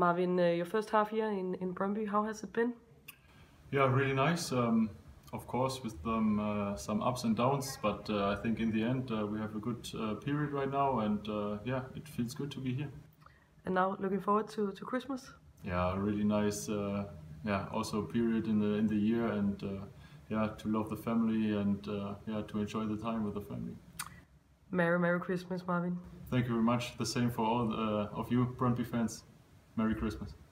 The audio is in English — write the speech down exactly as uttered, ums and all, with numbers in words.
Marvin, uh, your first half year in, in Brøndby, how has it been? Yeah, really nice. Um, of course, with them, uh, some ups and downs, but uh, I think in the end uh, we have a good uh, period right now, and uh, yeah, it feels good to be here. And now looking forward to, to Christmas? Yeah, really nice. Uh, yeah, also period in the in the year, and uh, yeah, to love the family and uh, yeah, to enjoy the time with the family. Merry Merry Christmas, Marvin. Thank you very much. The same for all uh, of you Brøndby fans. Merry Christmas.